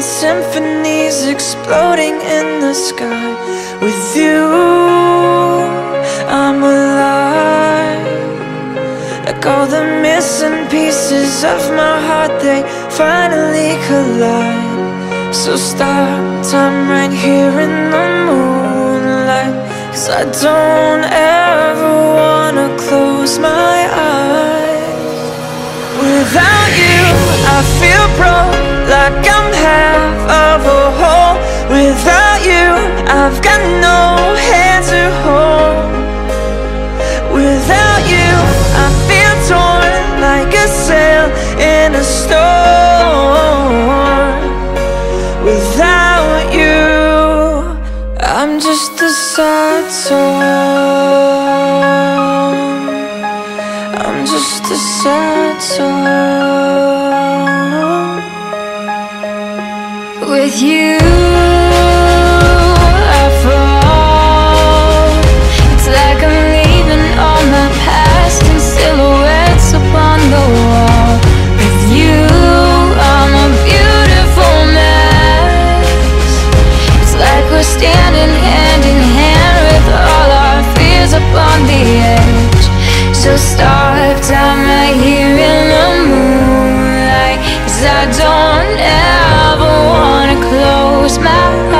symphonies exploding in the sky. With you, I'm alive. Like all the missing pieces of my heart, they finally collide. So stop time right here in the moonlight, 'cause I don't ever wanna close my eyes. Without you, I feel broke, like I'm half of a whole. Without you, I've got no hand to hold. Without you, I feel torn like a sail in a storm. Without you, I'm just a sad song. I'm just a sad song. With you, I fall. It's like I'm leaving all my past in silhouettes upon the wall. With you, I'm a beautiful mess. It's like we're standing hand in hand with all our fears upon the edge. So stop time right here in the moonlight, 'cause I don't ever wanna close my eyes.